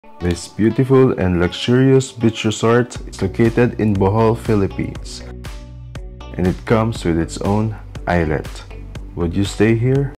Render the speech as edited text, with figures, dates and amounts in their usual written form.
This beautiful and luxurious beach resort is located in Bohol, Philippines, and it comes with its own islet. Would you stay here?